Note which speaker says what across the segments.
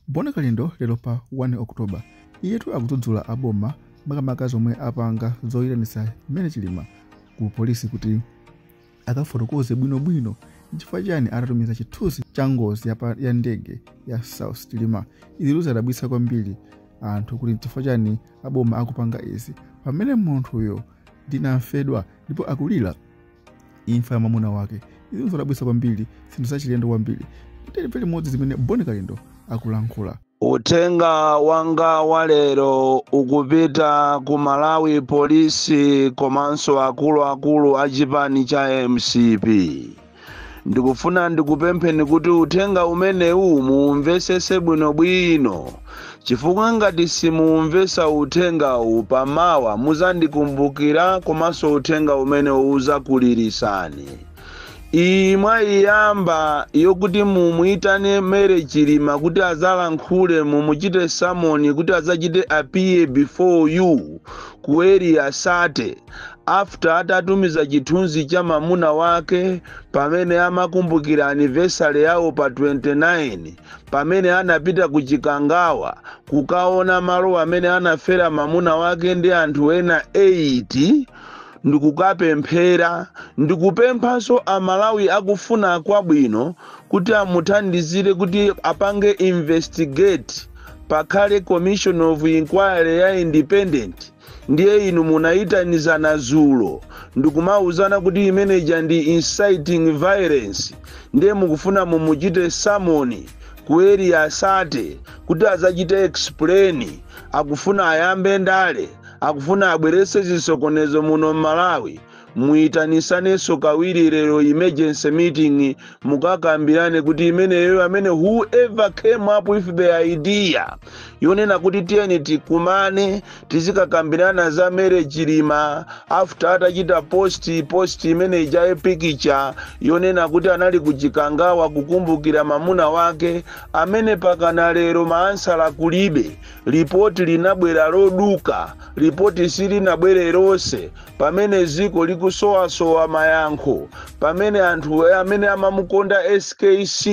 Speaker 1: Bona Kalindo lero pa 1 Oktoba iyetu akudzudzula aboma makamaka zomwe apanga zoyitanisa mmene chilima ku polisi kuti akafotokoze bwinobwino chifukwa chani atatumiza chithunzi cha ngozi ya ndege ya South Chilima. Izi zidabwitsa kwambiri anthu kuti chifukwa chani aboma akupanga izi pamene munthuyo ndinafedwa ndipo akulira imfa ya mwamuna wake. Izi zidabwitsa kwambiri, zinthu zachilendo kwambiri. Ndipo limodzi zimene Bona Kalindo akulankhula.
Speaker 2: Utenga wanga walero ukupita ku Malawi polisi komanso akuluakulu a chipani cha MCP. Ndikufuna ndikupempheni kuti utenga umenewu muumvesese bwinobwino, chifukwa ngati simumvesa utengawu pamawa muzandikumbukira komanso utenga umenewu uzakulirisani. Mwayiyamba yokuti mumuyitane Mere Chilima kuti azalankhule mumuchite samoni kuti azachite appear before you ku area Sate after atatumiza chithunzi cha mamuna wake pamene amakumbukira anniversary yawo pa 29 pamene anapita ku Chikangawa kukaona malo amene anafera mamuna wake ndi anthu ena 8. Ndikukapemphera ndikupemphanso Amalawi akufuna kwabwino kuti amuthandizire kuti apange investigate pakhale commission of inquiry ya independent. Ndiye inu munayitanizana zulo ndikumauzana kuti imeneja ndi inciting violence, ndiye mukufuna mumuchite samoni ku area Sate kuti azachite explain, akufuna ayambe ndale, akufuna abwerese zisokonezo muno Malawi. Muitanisaneso kawiri lero emergency meeting mukakambirane kuti imeneyo amene whoever came up with the idea yonena kuti tiyeni tikumane tizikakambirana za Mere Chilima after atachita post imene ja picture yonena kuti anali ku Chikangawa kukumbukira mamuna wake amene pakana lero maansala kulibe. Ripoti linabwera loduka, ripoti silinabwere lonse pamene ziko likusowasowa mayankho, pamene anthu amene amamukonda SKC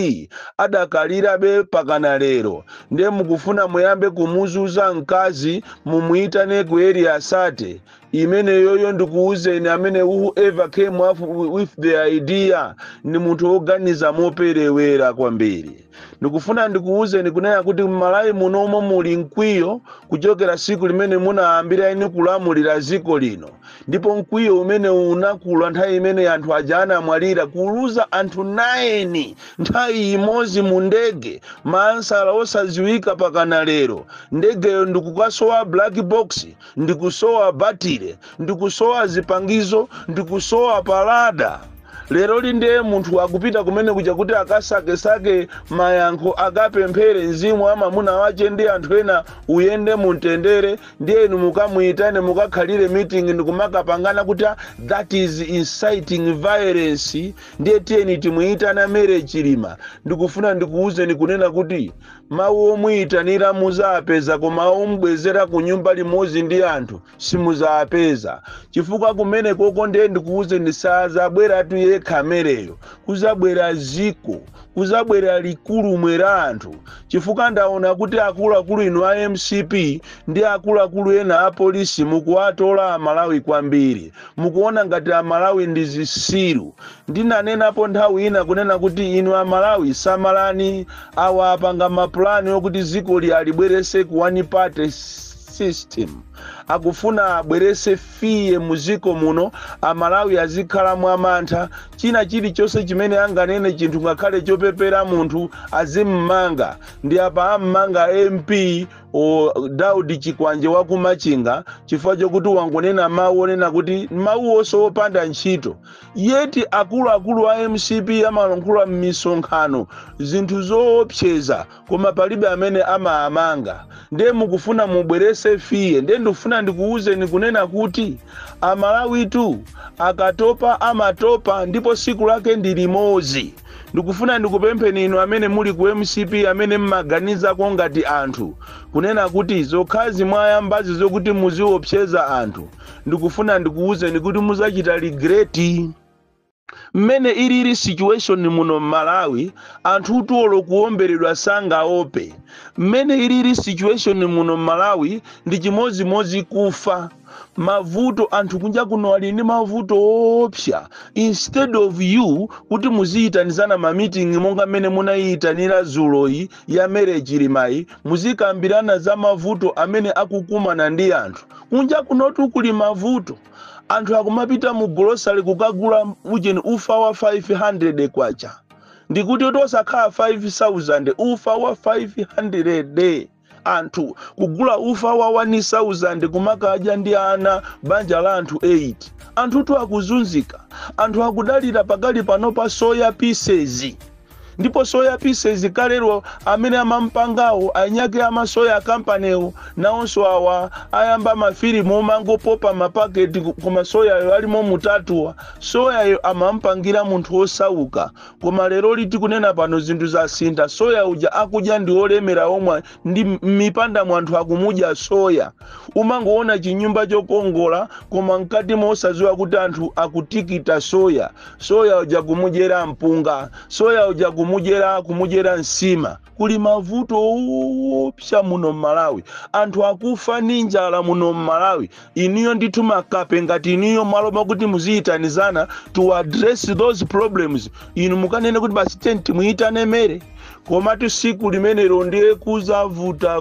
Speaker 2: adakalirabe pakana lero. Ndiye mukufuna muyambe kumuzuza mkazi mumuyitane ku area Sate imene yoyo ndikuuzeni amene whoever came up with the idea ni munthu oganiza moperewera kwambiri. Ndikufuna ndikuuzeni kunena kuti Malawi munomo muli mkwiyo kuchokera siku limene munaambira ine kulamulira ziko lino, ndipo mkwiyo umene unakula nthawi imene anthu ajana amwalira kuluza anthu 9 nthawi imodzi mu ndege maansala osaziwika pakana lero. Ndegeyo ndikukasowa black box, ndikusowa batire, ndikusowa zipangizo, ndikusowa palada. Lero linde munthu akupita kumene kuja kuti akasake mayankho akapemphere mzimu wa mamuna wache ndi anthu ena uyende mumtendere. Ndiye inu mukamuyitane mukakhalire meeting ndikumakapangana kuti that is inciting violence. Ndiye tiyeni timuyitana Mere Chilima. Ndikufuna ndikuuzeni kunena kuti mawu omuyitanira muzapeza koma omubwezera ku nyumba limodzi ndi anthu simuzapeza, chifukwa kumene koko ndiye ndikuuzeni sazabwera tuye kamereyo, kuzabwera ziko, kuzabwera likulu mwera anthu. Chifukwa ndaona kuti akuluakulu inu a MCP ndi akuluakulu ena a polisi mukuwatola Amalawi kwambiri, mukuona ngati Amalawi ndi zisiru. Ndinanenapo nthawi ina kunena kuti inu Amalawi samalani awa apanga mapulani okuti ziko libwerese ku one party system. Akufuna abwerese fiye muziko muno Amalawi azikhala mwamantha. China chilichonse chimene anganene chinthu ngakhale chopepera munthu azimmanga. Ndi apa ammanga MP Daudi Chikwanje wa kumachinga chifukwa chokuti wangonena mawu onena kuti mawu onso opanda ntchito. Yeti akuluakulu a MCP amalankhula m'misonkhano zinthu zoopseza koma palibe amene amaamanga. Ndiye mukufuna mubwerese fiye. Ndiye ndikufuna ndikuuzeni kunena kuti Amalawi tu akatopa amatopa ndipo siku lake ndi limodzi. Ndikufuna ndikupempheni inu amene muli ku MCP amene mmaganiza ko ngati anthu kunena kuti zokhazi mwayambazi zokuti muziopseza anthu. Ndikufuna ndikuuzeni kuti muzachita regret. mmene ilili situation muno Malawi anthu tuolo kuomberedwa sangaope. Mmene ilili situation muno Malawi ndi chimozimozi kufa. Mavuto anthu kunja kuno ali ndi mavuto opsa. Instead of you kuti muziyitanizana ma meeting monga mmene munayitanira zuloyi ya marriage limayi, muzikambirana za mavuto amene akukumana ndi anthu. Kunja kuno kuli mavuto. Anthu akumapita mu grocery kukagula ujeni ufa wa 500 kwacha. Ndikuti osakhala 5,000 ufa wa 500. Anthu kugula ufa wa 1,000 kumakadya ndi ana banja la anthu 8. Anthu tu akuzunzika. Anthu akudalira pakali pano pa soya pieces. Ndipo soya pieces kalero amene amampangawo anyake amasoya kampanewo naonso awa ayamba mafilimu omangopopa mapaketi koma soya yo alimo mutatuwa. Soya yo amampangira munthu osauka. Koma lero liti kunena pano zinthu zasintha. Soya uja akudya ndi olemera omwe ndi mipanda mwanthu akumudya soya. Umangoona chinyumba chokongola koma mkati mosaziwa kuti anthu akutikita soya. Soya uja kumujera mpunga. Soya uja kumujera nsima. Kuli mavuto opsa muno Malawi. Anthu akufa ndi njala muno Malawi. Iniyo ndithu makape ngati iniyo mwaloba kuti muziyitanizana to address those problems. Inu mukanene kuti basi tenti muyitane mere. Koma tusiku limenelo ndiye kuzavuta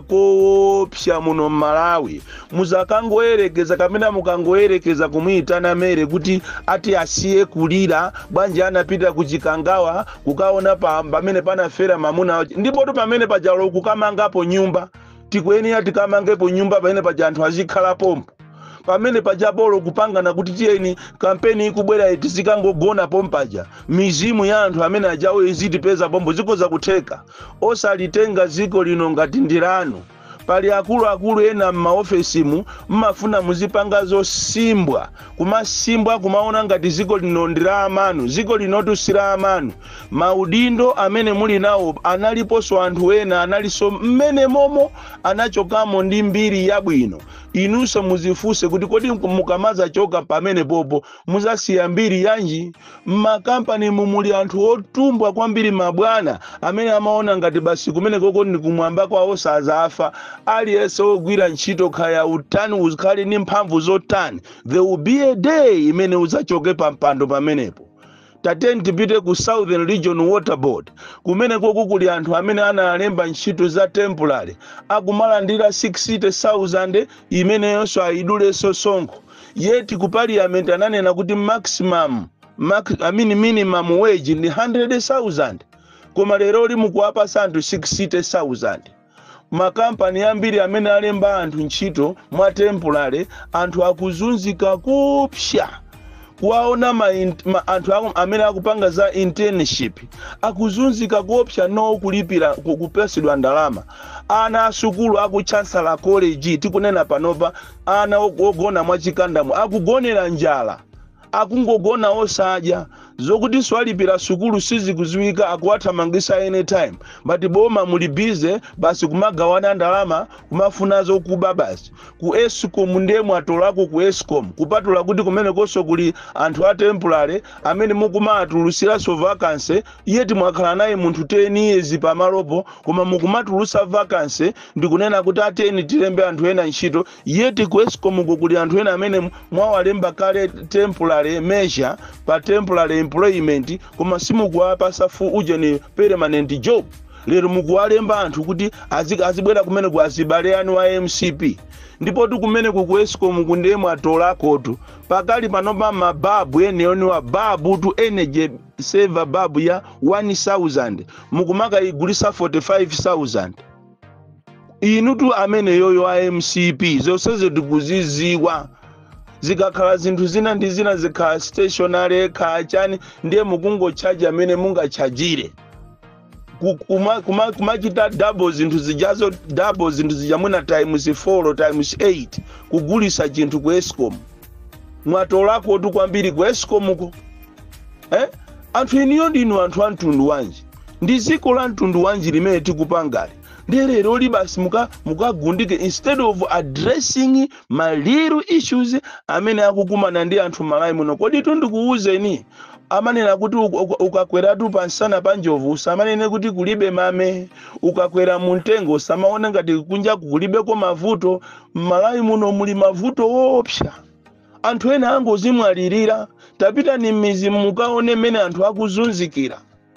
Speaker 2: kopsa muno Malawi. Muzakangoyerekeza kamena mukangoyerekeza kumuyitana mere kuti ati asiye kulira bwanje anapita kuchikangawa kukaona pamene panafera mamuna. Ndipo tu pamene pajalo kukamangapo nyumba. Tikweni tikamangepo nyumba pamene paja anthu azikhala pompo. Pamene pajabolo kupangana kuti tiyeni kampeni ikubwera tizikangogona pompaja. Mizimu ya anthu amene ajawo izitipeza pombo zikoza kutheka. Osalitenga ziko lino ngati ndirano. Pali akulu ena m'maofesimu mmafuna muzipanga zosimbwa. Kumasimbwa kumaona ngati ziko lino ndira amanu. Ziko linotu sira amanu. Maudindo amene muli nawo analiponso anthu ena analiso mmene momo anachokamo ndi mbiri yabwino. Inunso muzifuse kuti kodi mukamaza choka pamene popo muzasiya mbiri yanji. Mmakampani mumuli anthu otumbwa kwambiri mabwana amene amaona ngati basi kumene koko ndi kumwamba kwawo sazafa. Aliyense ogwira ntchito kaya utani uzikhale ndi mphamvu zotani. There will be a day imene uzachoke pampando pamenepo. Tateni tipite ku Southern Region Water Board. Kumene koko kuli anthu amene analemba ntchito za temporary. Akumalandira 60,000 imene yonso aiduleso sonkho. Yeti ku parliament ananena kuti minimum wage ndi 100,000. Koma lero limukuwapa anthu 60,000. Makampani ambiri amene alemba anthu ntchito mwa temporary anthu akuzunzika kupsha. Kuwaona anthu amene akupanga za internship akuzunzika kuopsa no kulipira kupesedwa ndalama. Ana asukulu akuchancellor college tikunena panopa ana ogona mwachikandamo akugonera njala. Akungogona osadya. Zokuti swalipira sukulu sizikuziwika akuwathamangisa anytime. But boma muli busy basi kumagawana ndalama kumafuna zokuba basi. Ku Escom ndemwe atolako ku Escom kupatula kuti kumene koso kuli anthu a temporary amene mukumatulutsira so vacancy yeti mwakhala naye munthu 10 years pamalopo koma mukumatulutsa vacancy ndikunena kuti ateni tilembe anthu ena ntchito yeti ku Escom kuli anthu ena amene mwawalemba kale temporary measure pa temporary employment koma simukuwapa safu ujeni permanent job. Lero mukuwalemba anthu kuti azibwera kumene kuazibale anu wa MCP. Ndipo kumene ku Escom kundemwe atolakotu pakali panopa mababu ene wa babu tu energy saver babu ya 1,000 mukumaka igulisa 45,000. Inutu amene yoyo wa MCP zoseze tikuziziwa. Zikakhala zinthu zina ndi zina zikhala stationary kachani ndiye mukungochaja amene mungachajire. Kumachita double zinthu zijazo double zinthu zijamuna times 4 times 8 kugulisa chinthu ku Escom. Mwatolako tu kwambiri ku Escom ko. Anthu iniyo ndinu anthu antundu wanji. Ndi ziko la ntundu wanji limene tikupangale. Lero libasi mukagundike instead of addressing my little issues amene akukumana ndi anthu Malawi muno. Kodi tundikuuzeni amanena kuti ukakweratu pansana pa njovu usamanene kuti kulibe mame, ukakwera mu mtengo usamaona ngati kunja kulibeko mavuto. M'Malawi muno muli mavuto woopsa, anthu ena angozimwalirira. Tapita ni mizi mukaone mmene anthu akuzunzikira.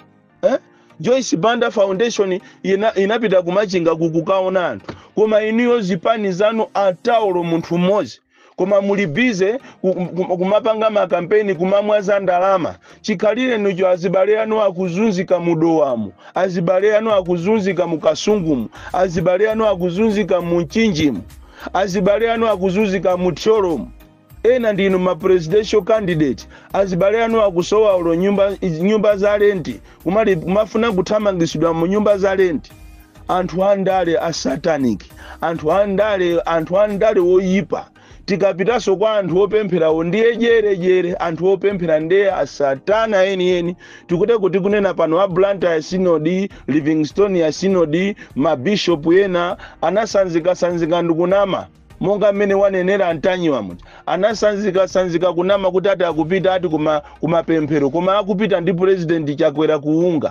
Speaker 2: Joyce Banda Foundation inapita kumachinga kukukaona anthu, koma iniyo zipani zanu ataulo munthu mmodzi, koma muli bize kumapanga makampeni kumamwaza ndalama. Chikhalire nicho azibale anu akuzunzika mudowamu, azibale anu akuzunzika mukasungumu, azibale anu akuzunzika muchinjimu, azibale anu akuzunzika muthyolomu. Ena ndinu ma presidential candidate, azibale anu akusowa ulo nyumba za renti, kumafuna kuthamangisidwa mu nyumba za renti. Anthu andale a satanic, anthu andale woyipa. Tikapitaso kwa anthu opempherawo ndiye jere, anthu opemphera ndiye asatana eni. Tikute kuti kunena pano a Blantyre ya Synod, Livingstone ya Synod, mabishop ena anasanzika ndikunama. Monga mmene wanenera antanyiwa muja anasanzika kunama kuti ati akupita ati kumapemphero, koma akupita ndi president chakwera kuunga.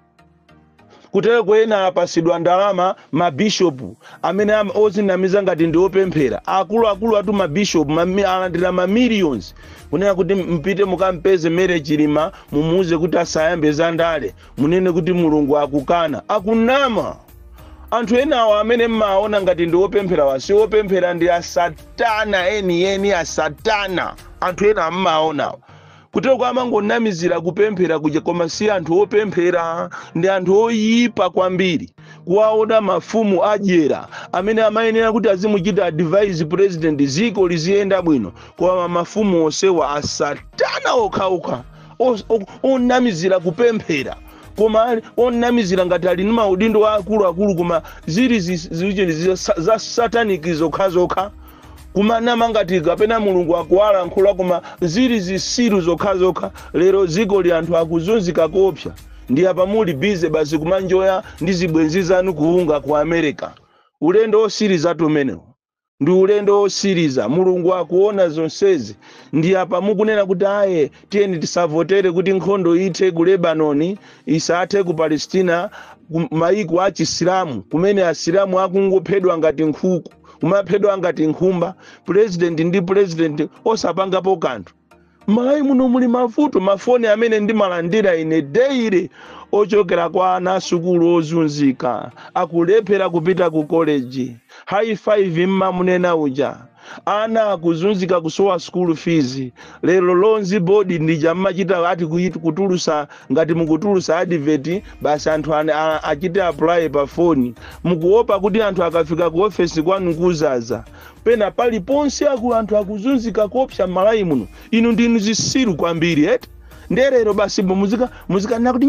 Speaker 2: Kutero kwena apasidwa ndalama mabishopu amene ozinamiza ngati ndi opemphera. Akulu atu mabishopu alandira ma millions kunena kuti mpite mukampeze Mary Chilima mumuuze kuti asayambe za ndale, munene kuti Mulungu akukana. Akunama. Anthu enawo amene mmaona ngati ndi opemphera wasi opemphera ndi asatana eni asatana. Anthu ena mmaonawo kutero kwa amangonamizira kupemphera kuja, koma si anthu opemphera, ndi anthu oyipa kwambiri. Kuwaona mafumu adyera amene amayenera kuti azimuchita advise president ziko liziyenda bwino, koma mafumu osewa asatana okhaokha onamizira kupemphera, koma onamizira ngati ali ndi maudindo wa akulu, koma zili za satanic zokhazokha. Kumanama ngati kapena Mulungu akuwala nkhula, koma zili zisiru zokhazokha. Lero ziko li anthu akuzunzika kopsa, ndi apa muli bize basi kumanjoya ndi zibwenzi zanu kuunga ku America. Ulendo osiriza tumenewo ndi ulendo osiriza. Mulungu akuona zonsezi. Ndi apa mukunena kuti aye tiyeni tisavotere kuti nkhondo ithe ku Lebanon, isathe ku Palestina, maiko a Chisilamu kumene asilamu akungophedwa ngati nkhuku, kumaphedwa ngati nkhumba. President ndi president osapangapo kanthu. M'Malawi muno muli mavuto. Mafoni amene ndimalandira ine daily ochokera kwa ana asukulu ozunzika, akulephera kupita ku college. High five mmamunena uja, ana akuzunzika kusowa school fees. Lero lonzi body ndija mmachita ati kutulusa ngati mukutulusa advert basi anthu achite apply pa phone. Mukuopa kuti anthu akafika ku office kwanu kuzaza. Pena pali ponse anthu akuzunzika kopsa M'Malawi muno. Inu ndinu zisiru kwambiri nderero basi muzika nakuti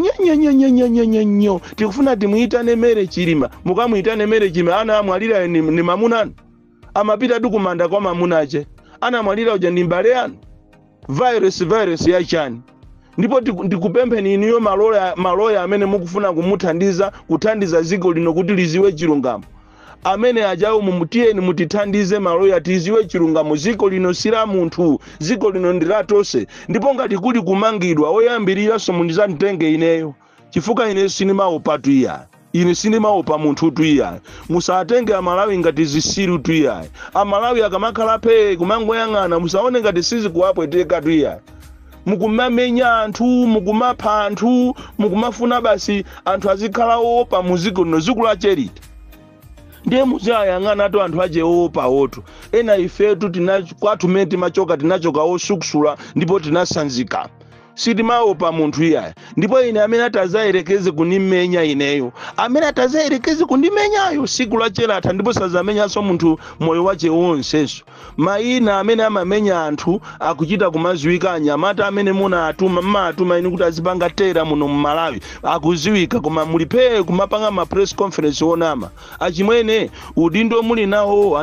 Speaker 2: nyo tikufuna timuitane Mary Chilima. Mukamuitane Mary Chilima ana amwalira ni mamuna, amapita dukumanda kwa mamunache, ana amwalira uja ndi mbale anu. Virus ya chani. Ndipo ndikupempheni iniyo maloya amene mukufuna kumuthandiza kuthandiza ziko lino kuti liziwe chilungamo. Amene ajawo mumutiyeni mutithandize maloya tiziwe chilungamo. Ziko lino sila munthu, ziko lino ndilatose. Ndipo ngati kuli kumangidwa oyambirira so mundizamtenge ineyo, chifukwa ine sinimaopa tuya. Ine sinimaopa munthu tuya. Musatenge Amalawi ngati zisiru tuya. Amalawi akamakhala pe kumangoyang'ana musaone ngati sizi kuwapweteka tuya. Mukumamenya anthu, mukumapha anthu, mukumafuna basi anthu azikhala opa muziko lino ziko la charity. Ndiye muzayang'ana to anthu aje opa oto. Ena ifetu kwatumente machoka tinachoka osukusula ndipo tinasanzika. Sitimaopa munthu iyayo. Ndipo ine amene atazayerekeze kunimenya ineyo, amene atazayerekeze kundimenyayo siku la chelata ndipo sazamenyanso munthu moyo wache wonsenso. Maina amene amamenya anthu akuchita kumaziwika. Anyamata amene mmatuma inu kuti azipanga tera muno M'Malawi akuziwika, koma mulipe kumapanga ma press conference onama. Achimwene udindo muli nawo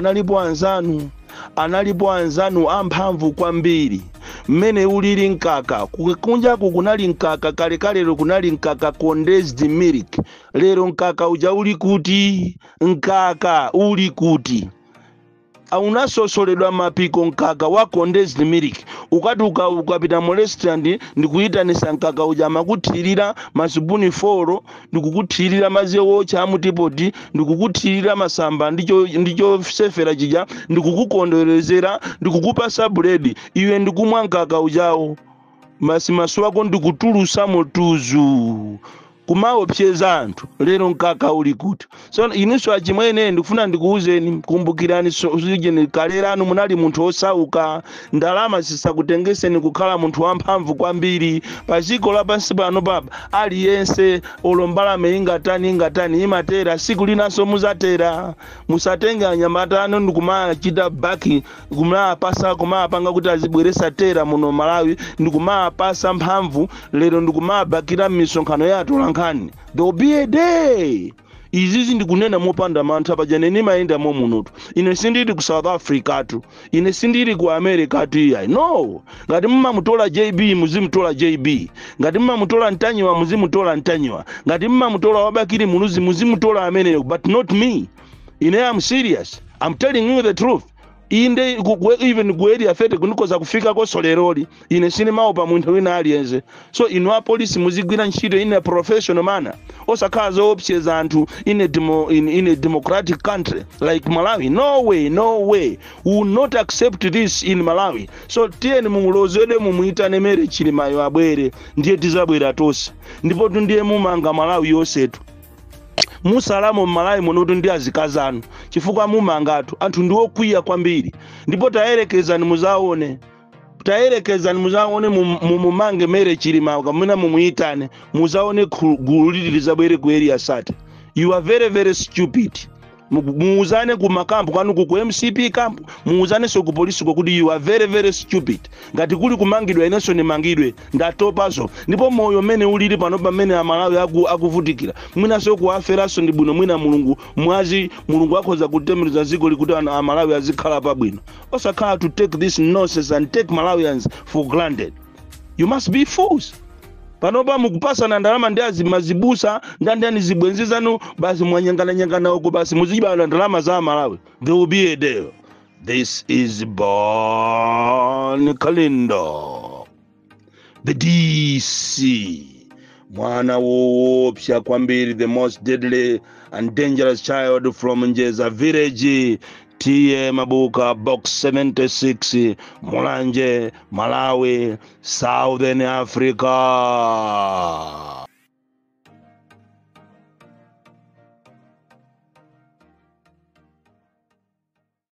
Speaker 2: analipo anzanu amphamvu kwambiri. Mmene ulili nkaka kunjaku kunali nkaka kale kunali nkaka condensed milk. Lero nkaka uja uli kuti? Nkaka uli kuti? unasosoledwa mapiko mkaka wa condensed milk ukati ukapita mu restaurant ndikuyitanisa mkaka uja amakuthirira masipuni 4 ndikukuthirira madzi ocha amutipoti ndikukuthirira masamba ndicho sefera chija ndikukukondwerezera ndikukupasa buledi iwe ndikumwa mkaka ujawo masu wako ndikutulusa mutuzu kumaopseza anthu lero mkaka uli kuti so inuso achimwene ndikufuna ndikuuzeni kumbukirani sojeni kalerano munali munthu osauka ndalama zisakutengeseni kukhala munthu wamphamvu kwambiri pachiko lapansi pano baba aliyense olombalame ingatani imatera siku linaso muzatera musatenge anyamata ano ndikumachita baki kumapasa kumapanga kuti azibweresa tera muno Malawi ndikumapasa mphamvu lero ndikumabakira misonkhano yathu lankhani there will be a day izizi ndikunena mopanda mantha pajane nimayenda munutu ine sindiri ku South Africa tu ine sindiri ku America tu iya no ngati mumamutola JB muzimutola JB ngati mumamutola Ntanyiwa muzimutola Ntanyiwa ngati mumamutola Wabakiri muzimutola ameneyo but not me I'm serious I'm telling you the truth inde even gweri afete kunikoza kufika ko soleroli ine sinimaopa munthu wina aliyense so inu apolisi muzigwira ntchito in a professional manner osakhaza opseza anthu in a democratic country like Malawi no way we will not accept this in Malawi so tiyeni mumulozede mumuitane Mary Chilimayo abwere ndiye tizabwera tonse ndipo tundiye mumanga Malawi yosetu musalamo Malawi munotu ndi azikazanu chifukwa mumangatu anthu ndi okwiya kwambiri ndipo tayerekezani muzaone mumumange Mary Chilimayo kamuna mumuitane muzaone gulu lizabwere ku area sate you are very very stupid muuzane ku makampu kwanu ku MCP camp muuzane so ku polisi kuti you are very very stupid ngati kuli kumangidwa inenso ni mangidwe ndatopazo ndipo moyo mene ulili pano pamene Amalawi akuvutikira mwina so kuaferaso ndi bwino mwina mulungu akhoza kutembereza ziko likuti Amalawi azikhala pabwino osakhala to take this nonsense and take Malawians for granted you must be fools panopa mukupasana ndalama ndi azimazibusa ndani zibwenzi zanu basi mwanyangana uko basi muzibana ndalama za Malawi there will be a day this is Born Kalindo the DC mwana woopsya kwambiri the most deadly and dangerous child from Njeza village T.A. Mabuka box 76 Mulanje Malawi Southern Africa